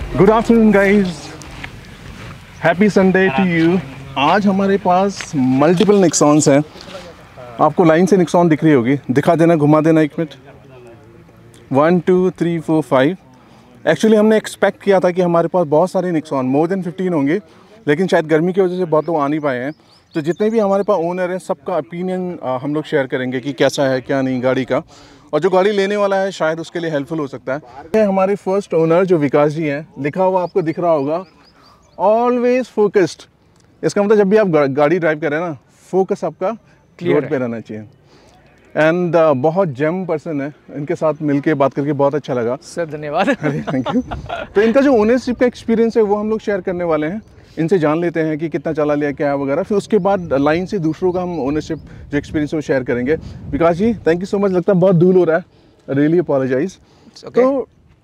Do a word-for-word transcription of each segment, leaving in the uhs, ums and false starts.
Good afternoon guys, happy Sunday to you. आज हमारे पास multiple निक्सॉन्स हैं। आपको लाइन से निक्सॉन दिख रही होगी, दिखा देना, घुमा देना एक मिनट। One two three four five. Actually हमने एक्सपेक्ट किया था कि हमारे पास बहुत सारे निक्सॉन, मोर देन फिफ्टीन होंगे, लेकिन शायद गर्मी की वजह से बहुत लोग आ नहीं पाए हैं। तो जितने भी हमारे पास ओनर हैं, सबका ओपिनियन हम लोग शेयर करेंगे कि कैसा है क्या नहीं गाड़ी का, और जो गाड़ी लेने वाला है शायद उसके लिए हेल्पफुल हो सकता है। ये हमारे फर्स्ट ओनर जो विकास जी हैं, लिखा हुआ आपको दिख रहा होगा, ऑलवेज फोकस्ड। इसका मतलब जब भी आप गाड़ी ड्राइव करें ना, फोकस आपका रोड पे रहना चाहिए। एंड uh, बहुत जेम पर्सन है, इनके साथ मिलके बात करके बहुत अच्छा लगा सर। धन्यवाद। अरे थैंक यू। तो इनका जो ओनरशिप का एक्सपीरियंस है वो हम लोग शेयर करने वाले हैं। इनसे जान लेते हैं कि कितना चला लिया, क्या है वगैरह, फिर उसके बाद लाइन से दूसरों का हम ओनरशिप जो एक्सपीरियंस है वो शेयर करेंगे। Vikas ji thank you so much. लगता है बहुत धूल हो रहा है, रियली अपोलोजाइज। तो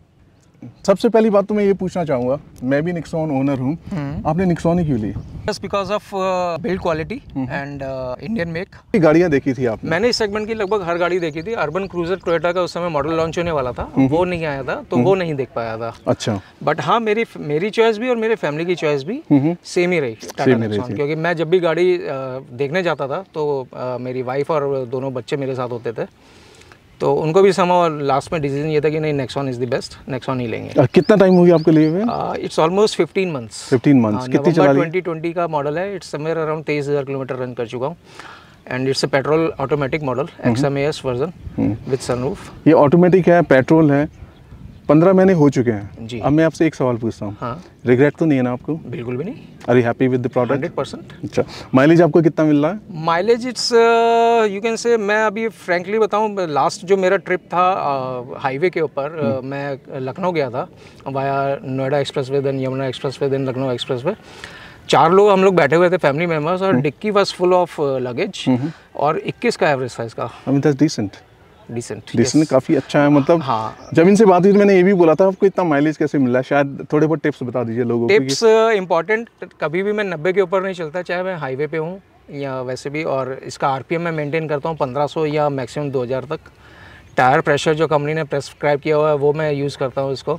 सबसे पहली बात तो मैं ये पूछना चाहूँगा, मैं भी निक्सॉन ओनर हूँ, आपने निक्सॉन ही क्यों ली? Just because of build quality and Indian make. गाड़ियाँ देखी थी आपने? मैंने इस सेगमेंट की लगभग हर गाड़ी देखी थी। अर्बन क्रूजर टोयोटा का उस समय मॉडल लॉन्च होने वाला था, वो नहीं आया था, तो वो नहीं देख पाया था। अच्छा। बट हाँ, मेरी मेरी चॉइस भी और मेरे फैमिली की चॉइस भी सेम ही रही टाटा निक्सॉन, क्योंकि मैं जब भी गाड़ी देखने जाता था तो मेरी वाइफ और दोनों बच्चे मेरे साथ होते थे, तो उनको भी समा लास्ट में डिसीजन ये था कि नहीं, Nexon is the best, Nexon ही लेंगे। आ, कितना टाइम हो गया आपके लिए? It's almost fifteen months. Fifteen months. कितनी चला ली? ट्वेंटी ट्वेंटी का मॉडल है। इट्स समवेयर अराउंड तेईस हज़ार किलोमीटर रन कर चुका हूँ। And it's a petrol automatic model, XMAS version with sunroof. ये ऑटोमेटिक है, पेट्रोल है, पंद्रह महीने हो चुके हैं जी। अब मैं आपसे एक सवाल पूछता हूँ, हाँ। रिग्रेट तो नहीं है ना आपको? बिल्कुल भी नहीं। Are you happy with the product? Hundred percent. अच्छा, माइलेज आपको कितना मिल रहा है? Mileage it's you can say, मैं अभी फ्रैंकली बताऊँ, लास्ट जो मेरा ट्रिप था हाईवे uh, के ऊपर, uh, मैं लखनऊ गया था via Noida expressway, then Yamuna expressway, then Lucknow expressway. चार लोग हम लोग बैठे हुए थे, फैमिली मेम्बर्स, और dickey was full of luggage, और इक्कीस का एवरेज था इसका। I mean that's decent. Decent decent काफ़ी अच्छा है। मतलब हाँ, जब इनसे बात हुई तो मैंने ये भी बोला था आपको इतना माइलेज कैसे मिल रहा है, शायद थोड़े बहुत टिप्स बता दीजिए लोगों को। टिप्स इंपॉर्टेंट, कभी भी मैं नब्बे के ऊपर नहीं चलता, चाहे मैं हाईवे पे हूँ या वैसे भी। और इसका आरपीएम मैं मेंटेन करता हूँ पंद्रह सौ या मैक्सिमम दो हज़ार तक। टायर प्रेशर जो कंपनी ने प्रेस्क्राइब किया हुआ है वो मैं यूज़ करता हूँ इसको।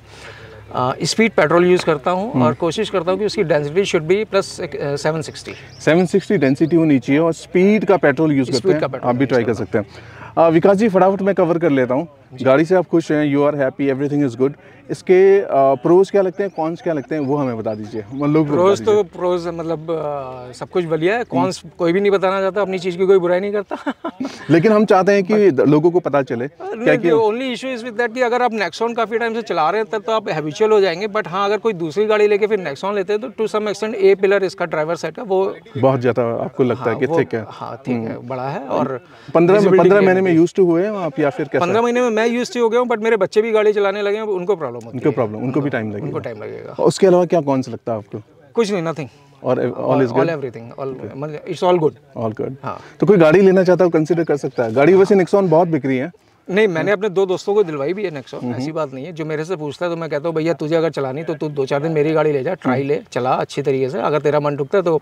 स्पीड पेट्रोल यूज़ करता हूँ, और कोशिश करता हूँ कि उसकी density should be plus seven sixty seven sixty density होनी चाहिए, और स्पीड का पेट्रोल यूज़ करते हैं, आप भी ट्राई कर सकते हैं। uh, विकास जी फटाफट मैं कवर कर लेता हूँ। गाड़ी से आप खुश हैं, you are happy, everything is good. इसके प्रोज uh, क्या लगते हैं, कॉन्स क्या लगते हैं, वो हमें बता दीजिए। मतलब प्रोज तो प्रोज मतलब uh, सब कुछ बढ़िया है, कॉन्स कोई भी नहीं बताना चाहता, अपनी चीज़ की कोई बुराई नहीं करता। लेकिन हम चाहते हैं कि लोगों को पता चले क्या कि only issue is with that कि अगर आप नेक्सॉन काफ़ी टाइम से चला रहे हैं तब तो आप हैबिचुअल हो जाएंगे। बट हाँ, अगर कोई दूसरी गाड़ी लेके फिर नेक्सॉन लेते हैं तो to some extent A pillar इसका ड्राइवर साइड का वो बहुत ज़्यादा आपको लगता है कि ठीक है। हाँ ठीक है, बड़ा है। और पंद्रह पंद्रह महीने में यूज टू हुए हैं आप या फिर कैसा? पंद्रह महीने में मैं यूज टू हो गया हूँ, बट मेरे बच्चे भी गाड़ी चलाने लगे हैं, उनको प्रॉब्लम होती है। उनको प्रॉब्लम, उनको भी टाइम लगेगा। उनको टाइम लगेगा। उसके अलावा क्या कौन सा लगता है आपको? कुछ नहीं, नथिंग। और all is good, all everything, all मतलब it's all good, all good. हाँ। तो कोई गाड़ी लेना चाहता है कंसीडर कर सकता है। गाड़ी वैसे निक्सॉन बहुत बिक रही है। नहीं, मैंने अपने दो दोस्तों को दिलवाई भी है नेक्सॉन, ऐसी बात नहीं है। जो मेरे से पूछता है तो मैं कहता हूँ भैया तुझे अगर चलानी तो तू दो चार दिन मेरी गाड़ी ले जा, ट्राई ले, चला अच्छी तरीके से। अगर तेरा मन टूटता है तो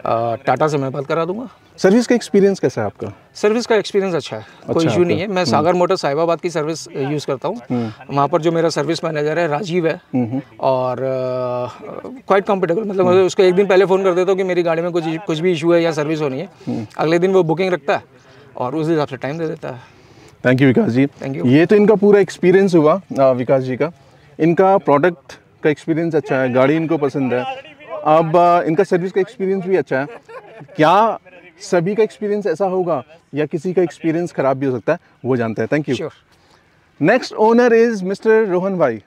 टाटा से मैं बात करा दूंगा। सर्विस का एक्सपीरियंस कैसा है आपका? सर्विस का एक्सपीरियंस अच्छा है, अच्छा, कोई इशू नहीं है। मैं सागर मोटर साहिबाबाद की सर्विस यूज़ करता हूँ। वहाँ पर जो मेरा सर्विस मैनेजर है राजीव है, और क्वाइट कंफर्टेबल, मतलब उसको एक दिन पहले फ़ोन कर देता हूँ कि मेरी गाड़ी में कुछ कुछ भी इशू है या सर्विस होनी है, अगले दिन वो बुकिंग रखता है और उस हिसाब से टाइम दे देता है। Thank you Vikas ji. Thank you. ये तो इनका पूरा एक्सपीरियंस हुआ विकास जी का। इनका प्रोडक्ट का एक्सपीरियंस अच्छा है, गाड़ी इनको पसंद है। अब इनका सर्विस का एक्सपीरियंस भी अच्छा है। क्या सभी का एक्सपीरियंस ऐसा होगा या किसी का एक्सपीरियंस खराब भी हो सकता है, वो जानते हैं। Thank you. Next owner is mister Rohan भाई।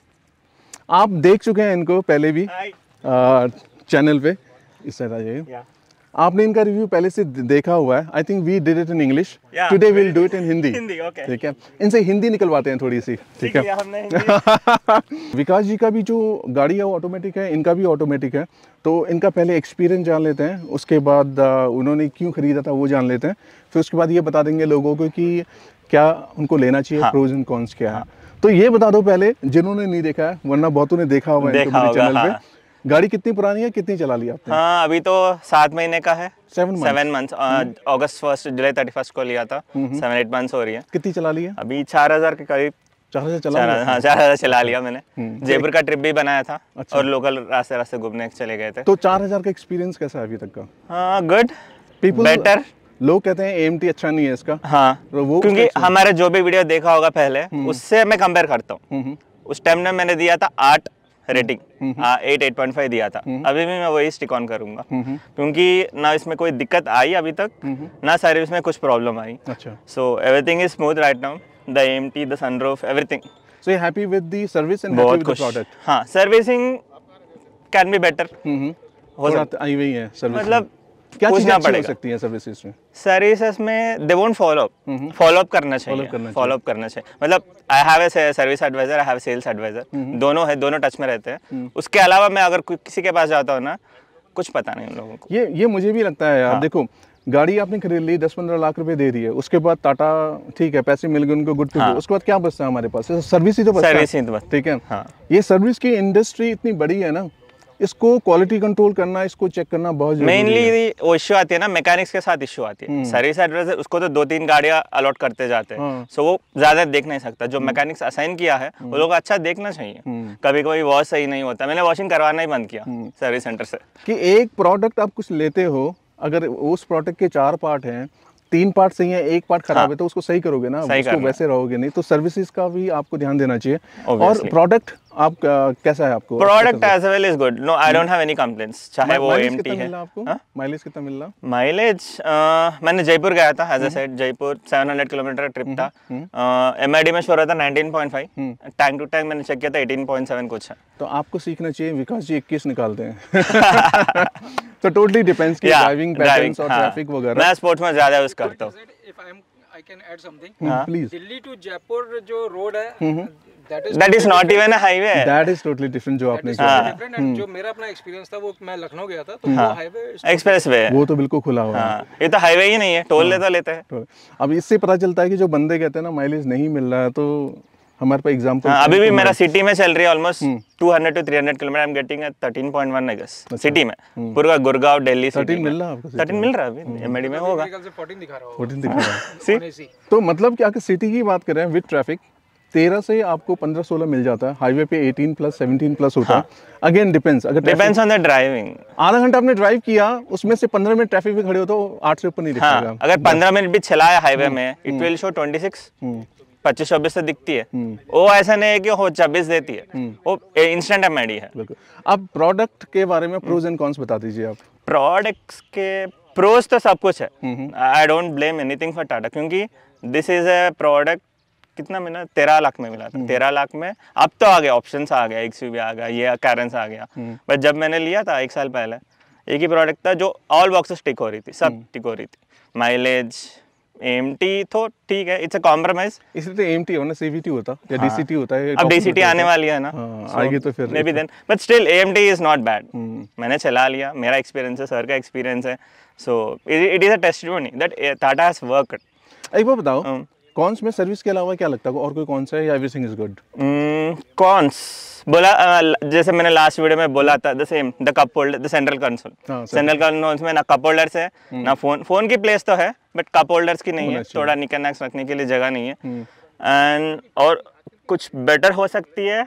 आप देख चुके हैं इनको पहले भी चैनल पे। इस तरह आ जाइए। आपने इनका रिव्यू पहले से देखा हुआ है। I think we did it in English, today will do it in Hindi. ठीक है, इनसे हिंदी निकलवाते हैं थोड़ी सी। ठीक है। विकास जी का भी जो गाड़ी है वो ऑटोमेटिक है, इनका भी ऑटोमेटिक है। तो इनका पहले एक्सपीरियंस जान लेते हैं, उसके बाद उन्होंने क्यों खरीदा था वो जान लेते हैं, फिर उसके बाद ये बता देंगे लोगों को कि क्या उनको लेना चाहिए, प्रोज एंड कॉन्स क्या है। तो ये बता दो पहले जिन्होंने नहीं देखा है, वरना बहुतों ने देखा हुआ है इनको चैनल पे। गाड़ी कितनी पुरानी है, कितनी चला लिया आपने? हाँ, अभी तो सात महीने का है। Seven seven months August first July thirty first को लिया था। सेवन एट मंथ्स हो रही है। कितनी चला ली है? अभी चार हजार के करीब चार हजार चला चार लिया? हाँ चार हज़ार चला लिया मैंने। जयपुर का ट्रिप भी बनाया था अच्छा। और लोकल रास्ते रास्ते घूमने चले गए थे। तो चार हजार का एक्सपीरियंस कैसा है अभी तक का? हाँ गुड, People- बेटर। लोग कहते हैं एएमटी अच्छा नहीं है इसका। हाँ तो वो क्योंकि उसका हमारे जो भी वीडियो देखा होगा पहले उससे मैं कंपेयर करता हूँ। हम्म, हम्म, उस टाइम में मैंने दिया था आठ rating, eight eight point five दिया था। अभी भी मैं वही स्टिक ऑन करूंगा क्योंकि ना इसमें कोई दिक्कत आई अभी तक, ना सर्विस में कुछ प्रॉब्लम आई। अच्छा। So everything is smooth right now, the AMT, the sunroof, everything. So you happy with the service and happy बहुत विद द खुश। प्रोडक्ट? हाँ servicing can be better, hmm, हो थोड़ा सकता आई हुई है सर्विस। मतलब क्या चीजें पूछना अच्छी हो पड़ेगा। सकती हैं सर्विसेज में? सर्विसेज में they won't follow up, follow up करना चाहिए, करना फॉलो अप करना चाहिए। मतलब I have a service advisor, I have sales advisor, दोनों है, दोनों टच में रहते हैं। उसके अलावा मैं अगर कोई- किसी के पास जाता हूँ ना, कुछ पता नहीं उन लोगों को। ये ये मुझे भी लगता है यार। देखो गाड़ी आपने खरीद ली, दस पंद्रह लाख रुपए दे दिए, उसके बाद टाटा ठीक है पैसे मिल गए उनको, गुड टू गो, उसके बाद क्या बचता है हमारे पास? सर्विस ही तो बचता है। सर्विस ही तो बस। ठीक है। हाँ। ये सर्विस की इंडस्ट्री इतनी बड़ी है ना, इसको क्वालिटी कंट्रोल करना, इसको चेक करना बहुत जरूरी है। मेनली वो इश्यू आती है ना, मैकेनिक्स के साथ इश्यू आती है। सर्विस एडवाइजर उसको तो दो तीन गाड़ियां अलॉट करते जाते हैं, हाँ। सो वो ज्यादा देख नहीं सकता। जो मैकेनिक्स असाइन किया है वो लोग अच्छा देखना चाहिए। कभी कभी वॉश सही नहीं होता, मैंने वॉशिंग करवाना ही बंद किया सर्विस सेंटर से। कि एक प्रोडक्ट आप कुछ लेते हो, अगर उस प्रोडक्ट के चार पार्ट हैं, तीन पार्ट सही है, एक पार्ट खराब हाँ। है, तो उसको सही करोगे ना, सही उसको करना। वैसे रहोगे नहीं। तो सर्विसेज का भी आपको ध्यान देना चाहिए। और Obviously। प्रोडक्ट आप कैसा है आपको? Product as well is good, no I don't have any complaints, चाहे वो माइलेज एएमटी कितना है। मिल रहा आपको? हाँ? माइलेज कितना मिल रहा? माइलेज मैंने जयपुर गया था, as a said Jaipur seven hundred kilometre trip था। एमआईडी में शो रहा था nineteen point five, tank to tank मैंने चेक किया था एटीन पॉइंट सेवन कुछ है। तो आपको सीखना चाहिए, विकास जी इक्कीस निकालते हैं। तो टोटली डिपेंड्स की ड्राइविंग पैटर्न्स और ट्रैफिक वगैरह। मैं स्पोर्ट्स में ज्यादा यूज करता हूँ। If I'm, I can add something. Please. Delhi to Jaipur जो रोड है, that is that is not even a highway. That is totally different जो आपने किया। हाँ। different and जो मेरा अपना एक्सपीरियंस था वो मैं लखनऊ गया था, तो वो हाईवे एक्सप्रेस वे है। वो तो बिल्कुल खुला हुआ है। हाँ, ये तो हाईवे ही नहीं है, टोल ले तो लेते हैं। तो अब इससे पता चलता है कि जो बंदे कहते हैं ना माइलेज नहीं मिल रहा है, तो हमारे पास एग्जांपल हाँ, अभी भी मेरा सिटी में चल रही है almost two hundred to three hundred kilometre, I am getting thirteen point one I guess city में। पूरा गुड़गांव दिल्ली सिटी थर्टीन में मिल रहा है आपको? थर्टीन मिल रहा है अभी, एमआईडी में होगा। से फोर्टीन दिखा रहा होगा। फोर्टीन दिख रहा है। सी On A C। तो मतलब कि अगर सिटी की बात करें विद ट्रैफिक, तेरह से आपको पंद्रह सोलह मिल जाता है, हाईवे पे एटीन प्लस सेवनटीन प्लस होता है। अगेन डिपेंड्स, अगर डिपेंड्स ऑन द ड्राइविंग। आधा घंटा आपने ड्राइव किया, उसमें से पंद्रह मिनट ट्रैफिक में खड़े हो तो आठ से ऊपर नहीं दिखेगा। हाँ, अगर पंद्रह मिनट भी चलाया हाईवे में, it will show twenty six, पच्चीस चौबीस से दिखती है। वो ऐसा नहीं है कि वो छब्बीस देती है, वो इंस्टेंट एमआईडी है। बिल्कुल। अब प्रोडक्ट के बारे में प्रोज एंड कॉन्स बता दीजिए आप। प्रोडक्ट्स के प्रोज तो सब कुछ है, I don't blame anything for Tata, क्योंकि दिस इज ए प्रोडक्ट कितना मिला, तेरह लाख में मिला था। तेरह लाख में अब तो आ गया, ऑप्शंस आ गया, एक्सयूवी आ गया, ये कैरेंस आ गया। बट जब मैंने लिया था एक साल पहले, एक ही प्रोडक्ट था जो ऑल बॉक्सेस टिक हो रही थी, सब टिक हो रही थी। माइलेज एएमटी तो ठीक है, इट्स अ कॉम्प्रोमाइज। इसलिए तो एएमटी होना सीवीटी होता या डीसीटी होता है। अब डीसीटी आने वाली है ना, हाँ, आएगी तो फिर maybe then, but still AMT is not bad. मैंने चला लिया, मेरा एक्सपीरियंस है, सर का एक्सपीरियंस है, so it is a testimony that Tata has worked. एक बार बताओ, कॉन्स में सर्विस के अलावा क्या लगता है और कोई कौन सा है या एवरीथिंग इज गुड? कॉन्स बोला, अ, जैसे मैंने लास्ट वीडियो में बोला था, the same, the cup holder, the central console. Central console में ना कप होल्डर्स है ना फोन, फोन की प्लेस तो है बट कप होल्डर्स की नहीं है, थोड़ा निक एंड नैक्स रखने के लिए जगह नहीं है। एंड और कुछ बेटर हो सकती है,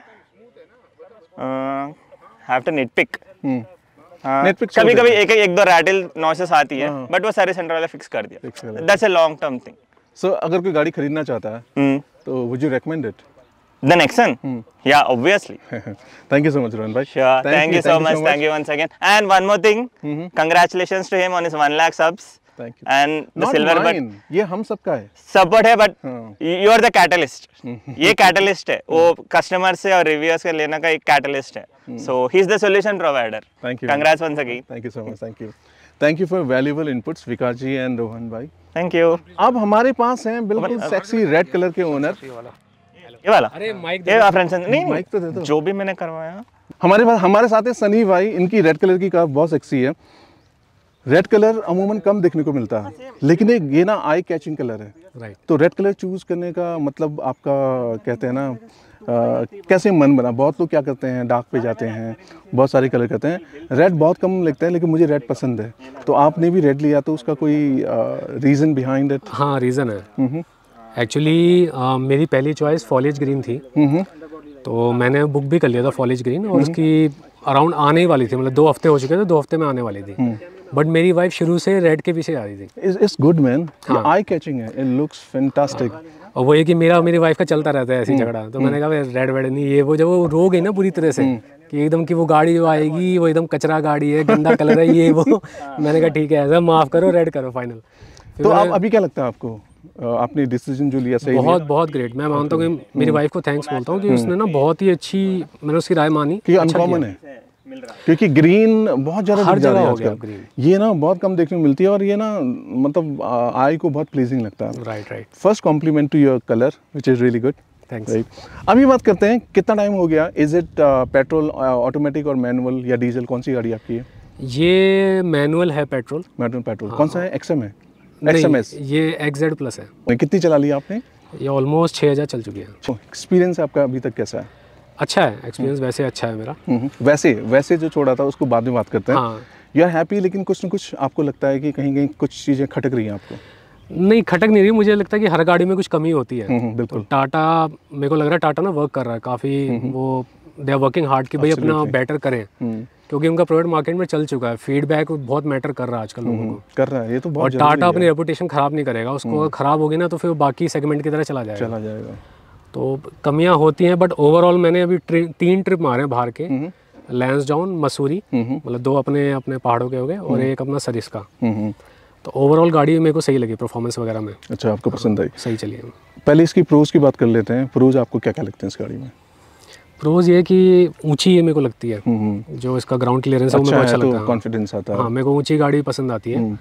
हैव टू निटपिक। कभी कभी एक एक दो रैटल नॉइसेस आती है, बट वो सारे सेंटर वाले फिक्स कर दिया, that's a long term thing. So अगर कोई गाड़ी खरीदना चाहता है Hmm. तो would you recommend it? The Nexon? Yeah, obviously. Thank you so much, Rohan bhai. Sure. Thank, thank you, you so much. Thank you once again. And one more thing. Mm-hmm. Congratulations to him on his one lakh subs. Thank you. And the Not silver mine. ये हम सबका है। Support है, but हाँ. you are the catalyst. ये catalyst है, वो customer से और reviewers के लेने का एक catalyst है. So he is the solution provider. Thank you. Congrats once again. Thank you so much. Thank you. Thank you for valuable inputs, Vikas ji and Rohan भाई। Thank you. अब हमारे पास हैं बिल्कुल सेक्सी रेड कलर के owner. ये वाला? अरे माइक ये फ्रेंड्स नहीं, माइक तो दे दो। जो भी मैंने करवाया। हमारे पास हमारे साथ है सनी भाई, इनकी रेड कलर की कार बहुत सेक्सी है। रेड कलर अमूमन कम देखने को मिलता है, लेकिन एक ये ना आई कैचिंग कलर है। राइट। तो रेड कलर चूज करने का मतलब आपका कहते हैं ना आ, कैसे मन बना? बहुत लोग क्या करते हैं, डार्क पे जाते हैं, बहुत सारे कलर करते हैं, रेड बहुत कम लगता है, लेकिन मुझे रेड पसंद है। तो आपने भी रेड लिया, तो उसका कोई रीज़न बिहाइंड इट? हाँ रीज़न है। एक्चुअली मेरी पहली चॉइस फॉलेज ग्रीन थी, तो मैंने बुक भी कर लिया था फॉलेज ग्रीन, और उसकी अराउंड आने ही वाली थी, मतलब दो हफ्ते हो चुके थे, दो हफ्ते में आने वाली थी। बट मेरी वाइफ शुरू से रेड के पीछे आ रही थी। It's good man, eye catching है, इट लुक्स फैंटास्टिक। और वो ये कि मेरा मेरी वाइफ का चलता रहता है ऐसी झगड़ा, तो मैंने कहा रेड वेड नहीं, ये वो जब वो रो गई ना पूरी तरह से कि एकदम कि वो गाड़ी जो आएगी वो एकदम कचरा गाड़ी है, गंदा कलर है ये वो, मैंने कहा ठीक है ऐसा माफ़ करो, रेड करो फाइनल। तो आप अभी क्या लगता है आपको, आपने डिसीजन जो लिया सही बहुत बहुत ग्रेट। मैं मानता हूँ कि मेरी वाइफ को थैंक्स बोलता हूँ कि उसने ना बहुत ही अच्छी, मैंने उसकी राय मानी कि अनकॉमन है, क्योंकि ग्रीन बहुत ज़्यादा हर दिख जा रहा जगह है हो गया आजकल। ग्रीन, ये ना बहुत कम देखने को मिलती है, और ये ना मतलब आई को बहुत प्लीजिंग लगता है। Right right. First compliment to your colour which is really good, thanks. अभी बात करते हैं कितना टाइम हो गया, इज इट पेट्रोल, ऑटोमेटिक और मैनुअल या डीजल, कौन सी गाड़ी आपकी है? ये मैनुअल है, पेट्रोल। मैनुअल पेट्रोल कौन सा है? एक्सएम है? एक्सएमएस? ये एक्सजेड प्लस है। कितनी चला ली आपने? ये ऑलमोस्ट छः हज़ार चल चुकी है। एक्सपीरियंस आपका अभी तक कैसा है? अच्छा है, एक्सपीरियंस वैसे अच्छा है मेरा। वैसे वैसे जो छोड़ा था उसको बाद में बात करते हैं। हाँ, यू आर हैप्पी, लेकिन कुछ ना कुछ आपको लगता है कि कहीं कहीं कुछ चीज़ें खटक रही हैं आपको? नहीं खटक नहीं रही, मुझे लगता है कि हर गाड़ी में कुछ कमी होती है। बिल्कुल। तो टाटा, मेरे को लग रहा है टाटा ना वर्क कर रहा है काफ़ी, वो दे आर वर्किंग हार्ड कि भाई अपना बेटर करें, क्योंकि उनका प्रोडक्ट मार्केट में चल चुका है। फीडबैक बहुत मैटर कर रहा है आजकल लोगों को, कर रहा है ये तो बहुत। और टाटा अपनी रेपुटेशन ख़राब नहीं करेगा, उसको अगर ख़राब होगी ना तो फिर बाकी सेगमेंट की तरह चला जाएगा चला जाएगा तो कमियां होती हैं। बट ओवरऑल मैंने अभी तीन ट्रिप मारे हैं बाहर के, लैंसडाउन, मसूरी, मतलब दो अपने अपने पहाड़ों के हो गए, और एक अपना सरिस का। तो ओवरऑल गाड़ी मेरे को सही लगी, परफॉर्मेंस वगैरह में। अच्छा, आपको पसंद आई? सही चली है। पहले इसकी प्रोज की बात कर लेते हैं। प्रोज आपको क्या क्या लगते हैं इस गाड़ी में? प्रोज ये कि ऊंची है मेरे को लगती है, जो इसका ग्राउंड क्लियरेंस है वो मेरे को अच्छा लगता है, कॉन्फिडेंस आता है। हाँ, मेरे को ऊंची गाड़ी पसंद आती है।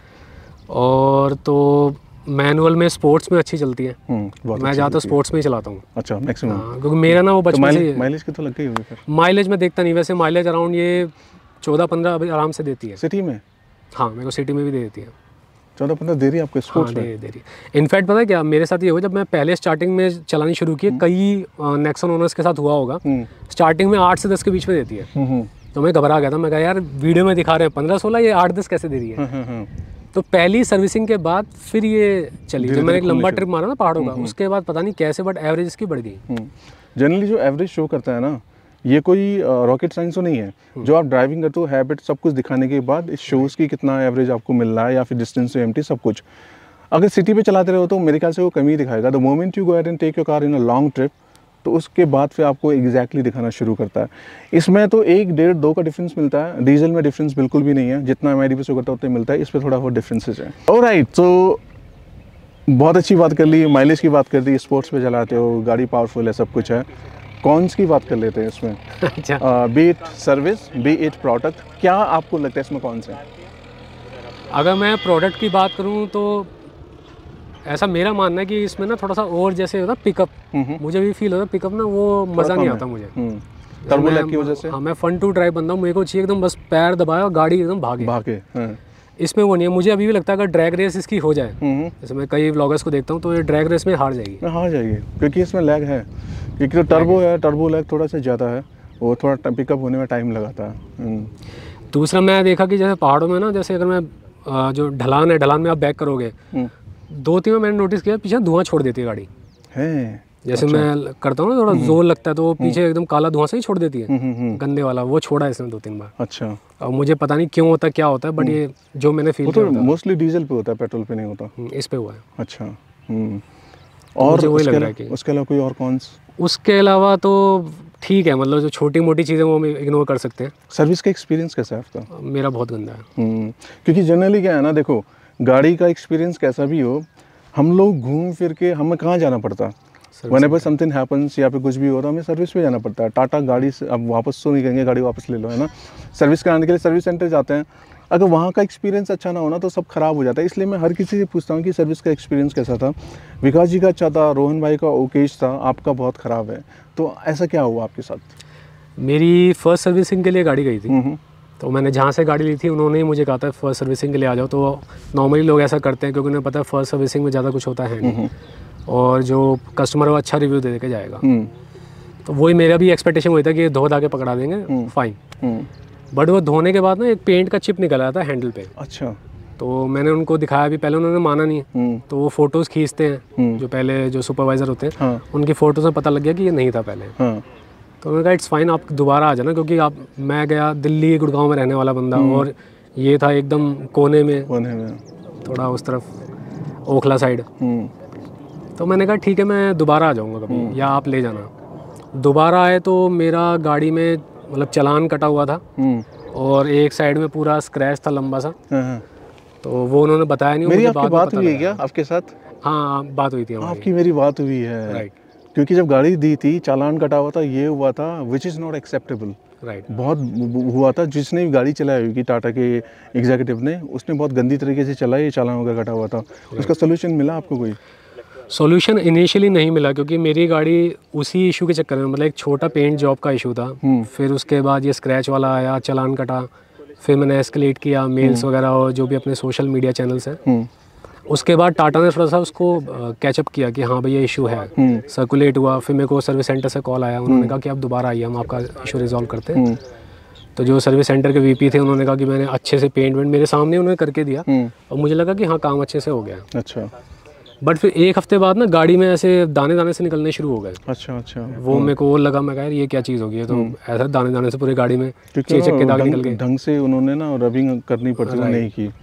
और तो मैनुअल में स्पोर्ट्स में अच्छी चलती है, मैं ज़्यादा स्पोर्ट्स में ही चलाता हूँ। अच्छा, मैक्सिमम? क्योंकि मेरा ना वो बचपन से माइलेज की तो लग गई होगी फिर? माइलेज में देखता नहीं, वैसे माइलेज अराउंड ये चौदह पंद्रह आराम से देती है सिटी में। हाँ, मेरे को सिटी में भी दे देती है, चौदह पंद्रह दे रही है आपको स्पोर्ट्स में? दे दे रही है। इनफैक्ट पता है क्या मेरे साथ ये हुआ, जब मैं पहले स्टार्टिंग में चलानी शुरू की, कई नेक्सन ओनर्स के साथ हुआ होगा, स्टार्टिंग में आठ से दस के बीच में देती है, तो मैं घबरा गया था। मैं कहा यार वीडियो में दिखा रहे हैं पंद्रह सोलह, ये आठ दस कैसे दे रही है? तो पहली सर्विसिंग के बाद फिर ये चली, जब मैंने एक लंबा ट्रिप मारा ना पहाड़ों का, उसके बाद पता नहीं कैसे बट एवरेज इसकी बढ़ गई। जनरली जो एवरेज शो करता है ना, ये कोई रॉकेट साइंस तो नहीं है। जो आप ड्राइविंग करते हो, हैबिट सब कुछ दिखाने के बाद इस शोज़ की कितना एवरेज आपको मिल रहा है, या फिर डिस्टेंस टू एम्प्टी सब कुछ। अगर सिटी पे चलाते रहो तो मेरे ख्याल से वो कमी दिखाएगा। The moment you go at and take your car in a long trip, तो उसके बाद फिर आपको एग्जैक्टली दिखाना शुरू करता है। इसमें तो एक डेढ़ दो का डिफरेंस मिलता है, डीजल में डिफरेंस बिल्कुल भी नहीं है। जितना एम आई डी पे शो करता है उतना मिलता है, इस पर थोड़ा बहुत डिफरेंसेज है। ऑलराइट, तो बहुत अच्छी बात कर ली, माइलेज की बात कर दी, स्पोर्ट्स पे चलाते हो, गाड़ी पावरफुल है, सब कुछ है। कॉन्स की बात कर लेते हैं इसमें। अच्छा, be it service, be it product, क्या आपको लगता है इसमें कौन से? अगर मैं प्रोडक्ट की बात करूं तो ऐसा मेरा मानना है कि इसमें ना थोड़ा सा और जैसे होता पिकअप, मुझे भी फील होता पिकअप ना, वो मज़ा नहीं आता मुझे टर्बो लैग की वजह से। हाँ, मैं फन टू ड्राइव बंदा हूँ, मेरे को चाहिए एकदम बस पैर दबाया और गाड़ी एकदम भागे भागे। हाँ। इसमें वो नहीं है। मुझे अभी भी लगता है अगर ड्रैग रेस इसकी हो जाए, जैसे मैं कई व्लॉगर्स को देखता हूँ, तो ये ड्रैग रेस में हार जाएगी। हार जाएगी क्योंकि इसमें लैग है, क्योंकि तो टर्बो है, टर्बो लैग थोड़ा सा ज़्यादा है, वो थोड़ा पिकअप होने में टाइम लगाता है। दूसरा मैं देखा कि जैसे पहाड़ों में ना, जैसे अगर मैं जो ढलान है, ढलान में आप बैक करोगे, दो तीन में मैंने नोटिस किया पीछे धुआं छोड़ देती है गाड़ी है। जैसे अच्छा। मैं करता हूँ ना थोड़ा जोर लगता है तो वो पीछे एकदम काला धुआं से ही छोड़ देती है, गंदे वाला, वो छोड़ा है इसने दो तीन बार। अच्छा, और मुझे पता नहीं क्यों होता, क्या होता है, बट ये जो मैंने फील किया, मोस्टली डीजल पे होता है, पेट्रोल पे नहीं होता। इस पे हुआ है। अच्छा, और वही लग रहा है कि उसके अलावा कोई और कौन? उसके अलावा तो ठीक है, मतलब जो छोटी मोटी चीज़ें वो हम इग्नोर कर सकते हैं। सर्विस का एक्सपीरियंस कैसा है आपका? मेरा बहुत गंदा है, क्योंकि जनरली क्या है ना, देखो गाड़ी का एक्सपीरियंस कैसा भी हो, हम लोग घूम फिर के हमें कहाँ जाना पड़ता, व्हेनेवर समथिंग हैपन्स या फिर कुछ भी हो तो हमें सर्विस पे जाना पड़ता है। टाटा गाड़ी से अब वापस तो नहीं कहेंगे गाड़ी वापस ले लो, है ना, सर्विस कराने के लिए सर्विस सेंटर जाते हैं। अगर वहाँ का एक्सपीरियंस अच्छा ना हो ना तो सब खराब हो जाता है। इसलिए मैं हर किसी से पूछता हूँ कि सर्विस का एक्सपीरियंस कैसा था। विकास जी का अच्छा था, रोहन भाई का ओकेश था, आपका बहुत ख़राब है, तो ऐसा क्या हुआ आपके साथ? मेरी फर्स्ट सर्विसिंग के लिए गाड़ी गई थी, तो मैंने जहाँ से गाड़ी ली थी उन्होंने ही मुझे कहा था फर्स्ट सर्विसिंग के लिए आ जाओ। तो नॉर्मली लोग ऐसा करते हैं क्योंकि उन्हें पता है फर्स्ट सर्विसिंग में ज़्यादा कुछ होता है नहीं, और जो कस्टमर है वो अच्छा रिव्यू दे के जाएगा। तो वही मेरा भी एक्सपेक्टेशन हुई था कि धो धा के पकड़ा देंगे, फाइन। बट वो धोने के बाद ना एक पेंट का चिप निकल आया था हैंडल पे। अच्छा, तो मैंने उनको दिखाया भी, पहले उन्होंने माना नहीं, तो वो फ़ोटोज़ खींचते हैं जो पहले जो सुपरवाइज़र होते हैं, हाँ। उनकी फ़ोटोज़ में पता लग गया कि ये नहीं था पहले। हाँ। तो उन्होंने कहा इट्स फाइन, आप दोबारा आ जाना, क्योंकि आप मैं गया दिल्ली गुड़गांव में रहने वाला बंदा, और ये था एकदम कोने में, कोने में थोड़ा उस तरफ ओखला साइड। तो मैंने कहा ठीक है मैं दोबारा आ जाऊँगा कभी, या आप ले जाना। दोबारा आए तो मेरा गाड़ी में मतलब चालान कटा हुआ था, और एक साइड में पूरा स्क्रैच था लंबा सा। हाँ। तो वो उन्होंने बताया नहीं। मेरी आपकी बात हुई है क्या आपके साथ? हाँ बात हुई थी हमारी। आपकी मेरी बात हुई है, राइट। क्योंकि जब गाड़ी दी थी चालान कटा हुआ था, ये हुआ था which is not acceptable. Right. बहुत हुआ था, जिसने भी गाड़ी चलाई होगी टाटा के एग्जीक्यूटिव ने, उसने बहुत गंदी तरीके से चलाई, ये चालान वगैरह कटा हुआ था। उसका सोल्यूशन मिला आपको कोई? सॉल्यूशन इनिशियली नहीं मिला, क्योंकि मेरी गाड़ी उसी इशू के चक्कर में, मतलब एक छोटा पेंट जॉब का इशू था, फिर उसके बाद ये स्क्रैच वाला आया, चालान कटा, फिर मैंने एस्केलेट किया मेल्स वगैरह और जो भी अपने सोशल मीडिया चैनल्स हैं। उसके बाद टाटा ने थोड़ा सा उसको कैचअप किया कि हाँ भाई ये इशू है, सर्कुलेट हुआ। फिर मेरे को सर्विस सेंटर से कॉल आया, उन्होंने कहा कि आप दोबारा आइए, हम आपका इशू रिजॉल्व करते हैं। तो जो सर्विस सेंटर के वीपी थे, उन्होंने कहा कि मैंने अच्छे से पेंट वेंट मेरे सामने उन्होंने करके दिया, और मुझे लगा कि हाँ काम अच्छे से हो गया। अच्छा। बट फिर एक हफ्ते बाद ना गाड़ी में ऐसे दाने दाने से निकलने शुरू हो गए। अच्छा अच्छा। वो मेरे को लगा, मैं कहा यार ये क्या चीज़ होगी, है तो ऐसा दाने दाने से पूरी गाड़ी में चेचक के दाग निकल गए। ढंग से उन्होंने ना रबिंग करनी पड़ती है, नहीं की।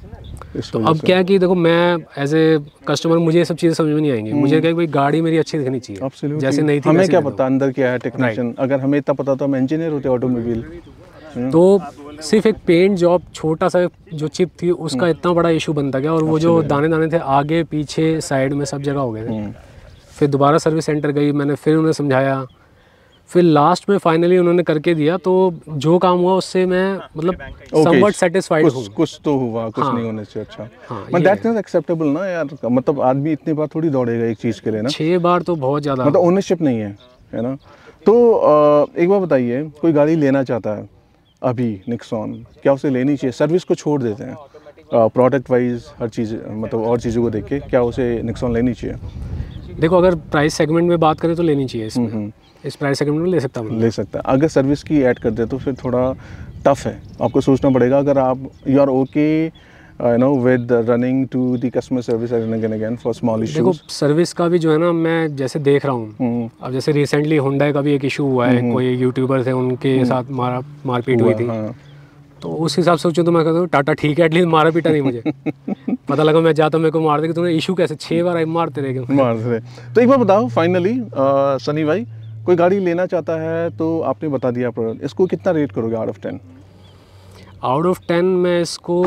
तो अब क्या है कि देखो मैं एज ए कस्टमर मुझे ये सब चीज़ें समझ में नहीं आएंगी, मुझे क्या भाई गाड़ी मेरी अच्छी दिखनी चाहिए, जैसे नहीं थी हमें क्या पता अंदर क्या है टेक्नीशियन, अगर हमें इतना पता तो हम इंजीनियर होते ऑटोमोबाइल। तो सिर्फ एक पेंट जॉब छोटा सा जो चिप थी उसका इतना बड़ा इशू बनता गया, और वो जो दाने दाने थे आगे पीछे साइड में सब जगह हो गए थे। फिर दोबारा सर्विस सेंटर गई, मैंने फिर उन्हें समझाया, फिर लास्ट में फाइनली उन्होंने करके दिया। तो जो काम हुआ उससे मैं मतलब समवट सेटिस्फाइड हूँ। कुछ तो हुआ, कुछ हाँ, नहीं होने से अच्छा। हाँ, मतलब दैट्स नॉट एक्सेप्टेबल ना यार, मतलब आदमी इतनी बार थोड़ी दौड़ेगा एक चीज़ के लिए ना, छः बार तो बहुत ज़्यादा, मतलब ओनरशिप नहीं है, है ना। तो एक बार बताइए, कोई गाड़ी लेना चाहता है अभी निक्सॉन, क्या उसे लेनी चाहिए? सर्विस को छोड़ देते हैं, प्रोडक्ट वाइज हर चीज़, मतलब और चीज़ों को देख के, क्या उसे निक्सॉन लेनी चाहिए? देखो अगर प्राइस सेगमेंट में बात करें तो लेनी चाहिए, इसमें इस प्राइस सेगमेंट में ले सकता हूँ, ले सकता है। अगर सर्विस की ऐड कर दे तो फिर थोड़ा टफ है, आपको सोचना पड़ेगा। अगर आप you are okay you know with running to the customer service again again for small issues. देखो सर्विस का भी जो है ना, मैं जैसे देख रहा हूँ, अब जैसे रिसेंटली हुंडई का भी एक इशू हुआ है, कोई यूट्यूबर थे उनके साथ मारा मारपीट हुई थी। हाँ। तो उस हिसाब से सोचूं तो मैं कहता हूँ टाटा ठीक है, एटलीस्ट मारा पीटा नहीं मुझे। पता लगा मैं जाता मेरे को मार दे कि तुमने इशू कैसे छः बार मारते रहे मारते रहे। तो एक बार बताओ फाइनली सनी भाई, कोई गाड़ी लेना चाहता है तो आपने बता दिया प्रोडक्ट, इसको कितना रेट करोगे out of ten? Out of ten मैं इसको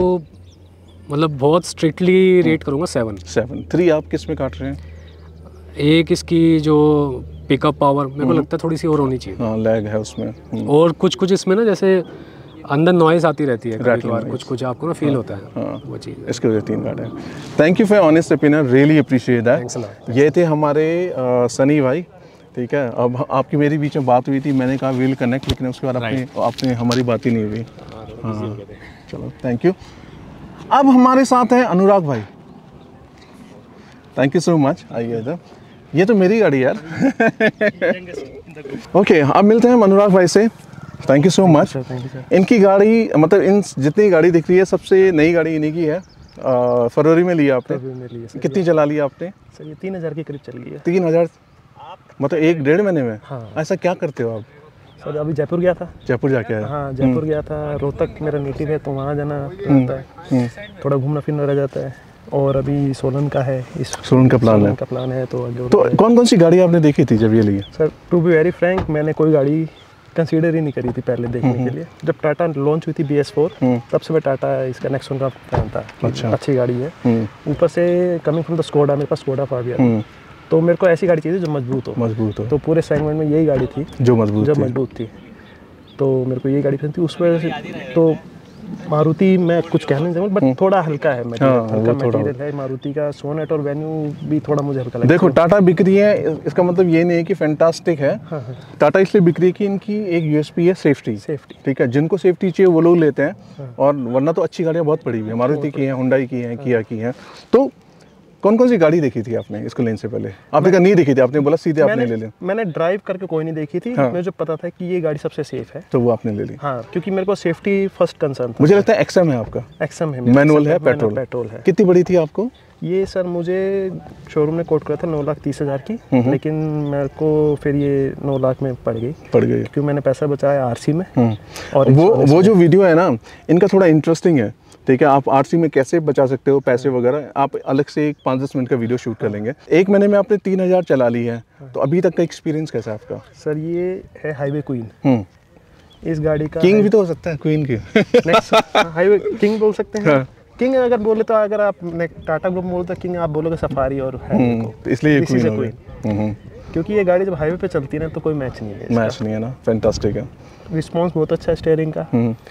मतलब बहुत स्ट्रिक्टली रेट करूँगा सेवन। सेवन। थ्री आप किस में काट रहे हैं? एक इसकी जो पिकअप पावर मेरे को लगता है थोड़ी सी और होनी चाहिए। हाँ लैग है उसमें। और कुछ कुछ इसमें ना जैसे अंदर नॉइज़ आती रहती है कभी कभार, कुछ कुछ आपको ना फील होता है। हाँ, वो चीज़ इसके वजह तीन गाड़े हैं। Thank you for honest opinion, really appreciate that. ये थे हमारे सनी भाई, ठीक है। अब आपकी मेरी बीच में बात हुई थी, मैंने कहा विल कनेक्ट, लेकिन उसके बाद आपने आपने हमारी बात ही नहीं हुई। हाँ चलो थैंक यू। अब हमारे साथ हैं अनुराग भाई, थैंक यू सो मच। आइए इधर, ये तो मेरी गाड़ी यार। ओके okay, अब मिलते हैं हम अनुराग भाई से। Thank you so much. इनकी गाड़ी, मतलब इन जितनी गाड़ी दिख रही है सबसे नई गाड़ी इन्हीं की है। फरवरी में लिया आपने? में लिया। कितनी चला लिया आपने? सर ये तीन हज़ार के करीब चल गई है। तीन हज़ार मतलब एक डेढ़ महीने में? हाँ। ऐसा क्या करते हो आप? सर अभी जयपुर गया था। जयपुर जाके आया? हाँ जयपुर गया था, रोहतक मेरा नेटिव है तो वहाँ जाना रहता है, थोड़ा घूमना फिरना रह जाता है। और अभी सोलन का है, इस सोलन का प्लान है का प्लान है। तो तो कौन कौन सी गाड़ी आपने देखी थी जब ये ली? Sir to be very frank, मैंने कोई गाड़ी कंसीडर ही नहीं करी थी पहले देखने के लिए। जब टाटा लॉन्च हुई थी बी एस फोर, तब से मैं टाटा इसका नेक्सॉन का फैन था। अच्छा। अच्छी गाड़ी है, ऊपर से कमिंग फ्रॉम द स्कोडा, मेरे पास स्कोडा फाबिया, तो मेरे को ऐसी गाड़ी चाहिए जो मजबूत हो। मजबूत हो। तो पूरे सेगमेंट में यही गाड़ी थी जो मजबूत जो मजबूत थी, तो मेरे को यही गाड़ी पसंद थी। उस वजह से तो मारुति मैं कुछ कहना नहीं चाहूँगा, बट थोड़ा हल्का है मटेरियल। हाँ, हल्का मटेरियल है मारुति का। सोनेट और वेन्यू भी थोड़ा मुझे हल्का लगा। देखो टाटा बिक रही है, इसका मतलब ये नहीं है कि फैंटास्टिक है। हाँ, हाँ। टाटा इसलिए बिक रही है कि इनकी एक यूएसपी है सेफ्टी। सेफ्टी ठीक है, जिनको सेफ्टी चाहिए वो लोग लेते हैं। हाँ। और वरना तो अच्छी गाड़ियाँ बहुत पड़ी हुई है, मारुति की हैं, हुंडई की हैं, किया की हैं। तो कौन कौन सी गाड़ी देखी थी आपने इसको लेने से पहले? आपने कहा नहीं देखी थी, आपने बोला सीधे आपने ले लिया। मैंने ड्राइव करके कोई नहीं देखी थी। हाँ। मुझे पता था कि ये गाड़ी सबसे सेफ है, तो वो आपने ले ली। हाँ, क्योंकि मेरे को सेफ्टी फर्स्ट कंसर्न था। मुझे लगता है एक्सएम है आपका, एक्सएम है, मैनुअल है, पेट्रोल पेट्रोल है। कितनी बड़ी थी आपको? ये सर मुझे शोरूम ने कोट करा था नौ लाख तीस हज़ार की, लेकिन मेरे को फिर ये नौ लाख में पड़ गई पड़ गई क्योंकि मैंने पैसा बचाया आरसी में। और वो वो जो वीडियो है ना, इनका थोड़ा इंटरेस्टिंग है, ठीक है। आप आरसी में कैसे बचा सकते हो पैसे वगैरह, आप अलग से एक पाँच दस मिनट का वीडियो शूट कर लेंगे। एक महीने में आपने तीन हज़ार चला ली है, तो अभी तक का एक्सपीरियंस कैसा है आपका? सर ये है हाईवे क्वीन। हम्म इस गाड़ी का किंग भी तो हो सकता है, क्वीन की नेक्स्ट हाईवे किंग बोल सकते हैं। हाँ। किंग अगर बोले तो, अगर आप टाटा ग्रुप में बोलते किंग, आप बोलोगे सफारी और तो इसलिए ये क्वीन हो गई, क्योंकि ये गाड़ी जब हाईवे पे चलती है ना तो कोई मैच नहीं है, मैच नहीं है ना। फैंटास्टिक है, रिस्पांस बहुत अच्छा है स्टीयरिंग का,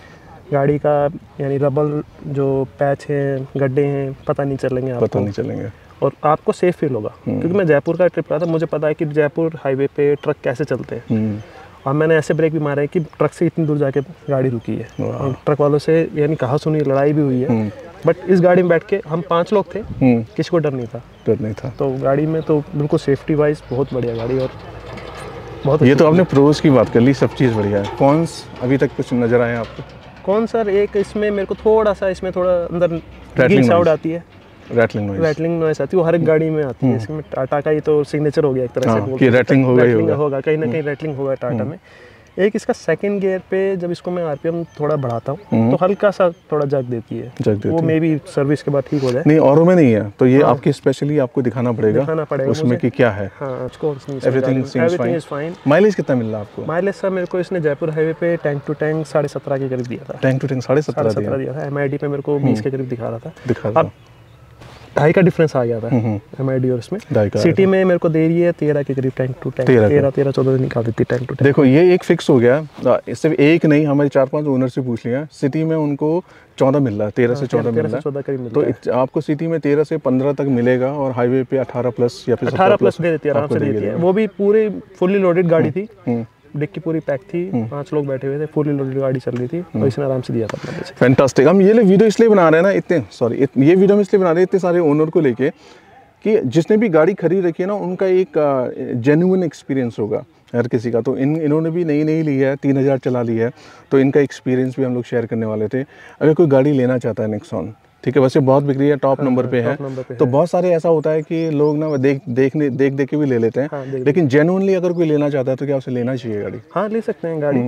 गाड़ी का, यानी रबल जो पैच है, गड्ढे हैं, पता नहीं चलेंगे आपको, पता नहीं चलेंगे, और आपको सेफ फील होगा। क्योंकि मैं जयपुर का ट्रिप रहा था, मुझे पता है कि जयपुर हाईवे पे ट्रक कैसे चलते हैं, और मैंने ऐसे ब्रेक भी मारे हैं कि ट्रक से इतनी दूर जाके गाड़ी रुकी है, और ट्रक वालों से यानी कहा सुनी लड़ाई भी हुई है। बट इस गाड़ी में बैठ के हम पांच लोग थे, किसी को डर नहीं था, डर नहीं था। तो गाड़ी में तो बिल्कुल सेफ्टी वाइज बहुत बढ़िया गाड़ी, और बहुत ये तो आपने प्रोज की बात कर ली, सब चीज़ बढ़िया है। कॉन्स अभी तक कुछ नज़र आए आपको? कौन सर, एक इसमें मेरे को थोड़ा सा इसमें थोड़ा अंदर Rattling साउंड आती है, रैटलिंग नॉइस, रैटलिंग नॉइस आती है, वो हर एक गाड़ी में आती है। इसमें टाटा का ये तो सिग्नेचर हो गया एक तरह हाँ, से, कि रैटलिंग होगा ही होगा, होगा कहीं ना कहीं रैटलिंग होगा टाटा में। एक इसका सेकंड गियर पे जब इसको मैं आरपीएम थोड़ा बढ़ाता हूँ तो हल्का सा थोड़ा जग देती है, जग देती वो मे बी सर्विस के बाद ठीक हो जाए। नहीं, औरों में नहीं है, तो ये आपके स्पेशली आपको दिखाना पड़ेगा, दिखाना पड़ेगा उसमें कि क्या है। हाँ, एवरीथिंग सीम्स फाइन। माइलेज कितना मिल रहा है आपको? माइलेज सर मेरे को इसने जयपुर हाईवे पे टैंक टू टैंक साढ़े सत्रह के करीब दिया था। टैंक टू टैंक साढ़े सत्रह दिया था। एमआईडी पे मेरे को बीस के करीब दिखा रहा था। दिखा रहा था, ढाई का डिफरेंस आ गया था एमआईडी और इसमें। सिटी में मेरे को दे रही है तेरह के करीब टैंक टू टैंक, तेरह तेरह चौदह निकाल देती टैंक टू टैंक। देखो ये एक फिक्स हो गया, सिर्फ एक नहीं, हमारे चार पांच ओनर से पूछ लिया, सिटी में उनको चौदह मिल रहा है, तेरह से चौदह मिल रहा है, तो आपको सिटी में तेरह से पंद्रह तक मिलेगा, और हाईवे पे अठारह प्लस या फिर अठारह प्लस दे देती है, आराम से दे देती है। वो भी पूरी फुल्ली लोडेड गाड़ी थी, डिक्की पूरी पैक थी, पांच लोग बैठे हुए थे, फुली लोडेड गाड़ी चल रही थी, और इसने आराम से दिया था अपना पैसे। फैंटास्टिक। हम ये वीडियो इसलिए बना रहे हैं ना, इतने सॉरी इत, ये वीडियो हम इसलिए बना रहे हैं इतने सारे ओनर को लेके, कि जिसने भी गाड़ी खरीद रखी है ना, उनका एक जेन्युइन एक्सपीरियंस होगा हर किसी का। तो इन इन्होंने भी नई नई ली है, तीन हज़ार चला ली है, तो इनका एक्सपीरियंस भी हम लोग शेयर करने वाले थे। अगर कोई गाड़ी लेना चाहता है नेक्सॉन, ठीक है, वैसे बहुत बिक्री है, टॉप नंबर पे है, तो बहुत सारे ऐसा होता है कि लोग ना देख देखने देख देख के भी ले लेते हैं, हाँ, लेकिन जेन्युइनली अगर कोई लेना चाहता है तो क्या उसे लेना चाहिए गाड़ी? हाँ, ले सकते हैं गाड़ी।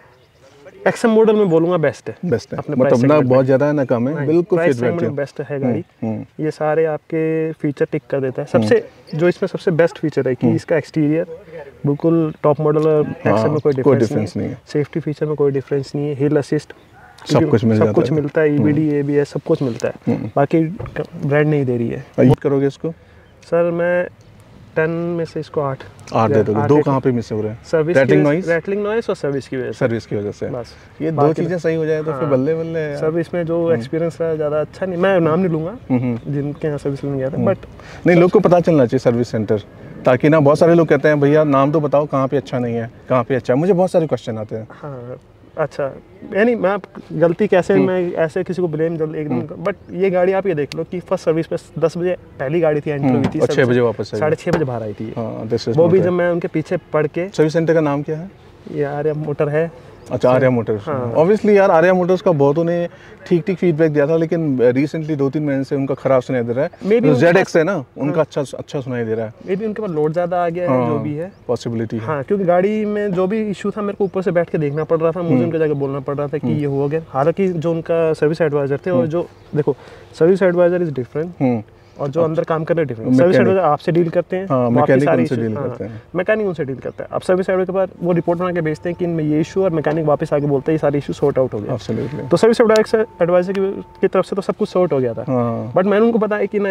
एक्सएम मॉडल में बोलूंगा बेस्ट है, बेस्ट है, मतलब ना बहुत ज़्यादा है ना कम है, बिल्कुल फिट बैठती है, बेस्ट है गाड़ी। ये सारे आपके फीचर टिक कर देता है। सबसे जो इसमें सबसे बेस्ट फीचर है कि इसका एक्सटीरियर बिल्कुल टॉप मॉडल और एक्सएम में कोई डिफरेंस नहीं है, सेफ्टी फीचर में कोई डिफरेंस नहीं है, हिल असिस्ट सब कुछ मिल सब कुछ मिलता है, ईबीडी एबीएस सब कुछ मिलता है, बाकी ब्रांड नहीं दे रही है। यूज करोगे इसको? सर मैं टेन में से इसको आठ आठ दे दोगे। दो कहाँ पे मिस हो रहे हैं? Service rattling noise, rattling noise और सर्विस की वजह से, सर्विस की वजह से बस ये दो चीज़ें सही हो जाए तो फिर बल्ले बल्ले। सर्विस में जो एक्सपीरियंस रहा ज़्यादा अच्छा नहीं, मैं नाम नहीं लूँगा जिनके यहाँ सर्विस लेने गया था, बट नहीं, लोग को पता चलना चाहिए सर्विस सेंटर, ताकि ना बहुत सारे लोग कहते हैं भैया नाम तो बताओ कहाँ पे अच्छा नहीं है, कहाँ पे अच्छा है। मुझे बहुत सारे क्वेश्चन आते हैं। हाँ, अच्छा, यानी मैं गलती कैसे, मैं ऐसे किसी को ब्लेम जल्द एकदम, बट ये गाड़ी आप ये देख लो कि फर्स्ट सर्विस पे दस बजे पहली गाड़ी थी, एंट्री हुई थी, और छः बजे वापस साढ़े छः बजे बाहर आई थी। हाँ, वो भी जब मैं उनके पीछे पढ़ के। सर्विस सेंटर का नाम क्या है? ये आर्या मोटर है। अच्छा, आर्या मोटर्स। ऑब्वियसली यार, आर्या मोटर्स का बहुतों ने ठीक ठीक फीडबैक दिया था, लेकिन रिसेंटली दो तीन महीने से उनका खराब सुनाई दे रहा है। जो जेड एक्स है ना, उनका अच्छा अच्छा सुनाई दे रहा है। मे बी उनके पास लोड ज़्यादा आ गया है, जो भी है पॉसिबिलिटी है। हाँ, क्योंकि गाड़ी में जो भी इशू था मेरे को ऊपर से बैठ के देखना पड़ रहा था, मुझे उनके जाके बोलना पड़ रहा था कि ये हो गया। हालांकि जो उनका सर्विस एडवाइजर थे, और जो देखो सर्विस एडवाइजर इज डिफरेंट, और जो अंदर काम कर रहे डिफरेंट। सर्विस एडवाइजर आपसे डील करते हैं, मैकेनिक उनसे डील करते हैं, मैकेनिक उनसे डील करता है। अब सर्विस एडवाइजर के बाद वो रिपोर्ट बना के भेजते हैं कि इनमें ये इशू, और मैकेनिक वापस आके बोलते हैं ये सारे इशू सॉर्ट आउट हो गया। एब्सोल्युटली। तो सर्विस एडवाइजर की तरफ से तो सब कुछ सॉर्ट हो गया था, बट मैंने उनको बताया कि ना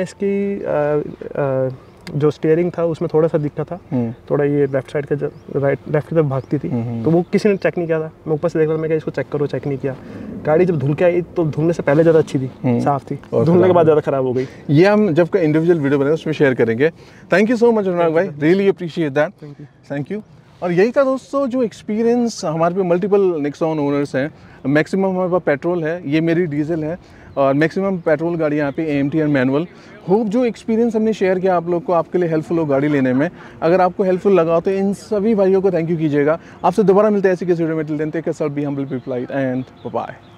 इसकी जो स्टीयरिंग था उसमें थोड़ा सा दिक्कत था, थोड़ा ये लेफ्ट साइड के राइट लेफ्ट की तरफ भागती थी, तो वो किसी ने चेक नहीं किया था। मैं ऊपर से देख रहा था, मैं क्या इसको चेक करो, चेक नहीं किया। गाड़ी जब धुल के आई तो धुलने से पहले ज़्यादा अच्छी थी, साफ थी, धुलने के बाद ज़्यादा खराब हो गई। ये हम जब का इंडिविजुअल वीडियो बनाएंगे उसमें शेयर करेंगे। Thank you so much Anurag भाई, really appreciate that, thank you. और यही था दोस्तों जो एक्सपीरियंस, हमारे पे मल्टीपल नेक्सॉन ओनर्स हैं, मैक्सिमम हमारे पास पेट्रोल है, ये मेरी डीजल है। और मैक्सिमम पेट्रोल गाड़ी यहाँ पे एएमटी और मैनुअल। होप जो एक्सपीरियंस हमने शेयर किया आप लोग को आपके लिए हेल्पफुल हो गाड़ी लेने में। अगर आपको हेल्पफुल लगा तो इन सभी भाइयों को थैंक यू कीजिएगा। आपसे दोबारा मिलते हैं ऐसी किसी वीडियो में। Till then take care, be humble, be polite and bye bye.